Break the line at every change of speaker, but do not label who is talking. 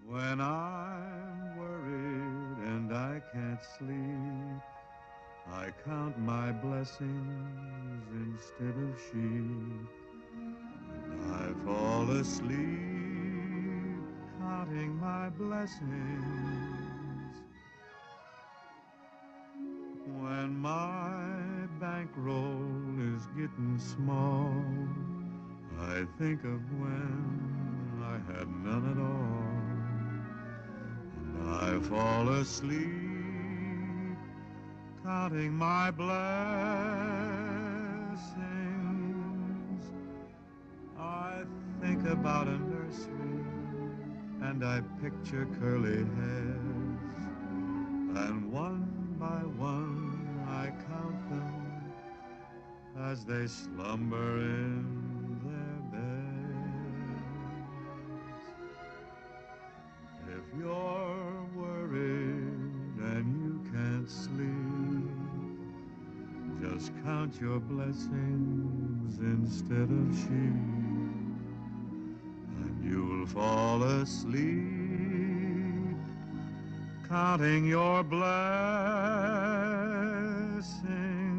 When I'm worried and I can't sleep, I count my blessings instead of sheep. And I fall asleep counting my blessings. When my bankroll is getting small, I think of when I had none at all. And I fall asleep counting my blessings. I think about a nursery and I picture curly hairs, and one by one I count them as they slumber in their beds. If you're worried and you can't sleep, just count your blessings instead of sheep, and you'll fall asleep counting your blessings.